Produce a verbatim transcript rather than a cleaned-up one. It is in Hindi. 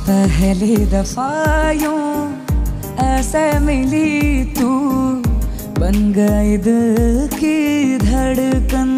पहली दफा यूं ऐसे मिली तू, बन गई दिल की धड़कन।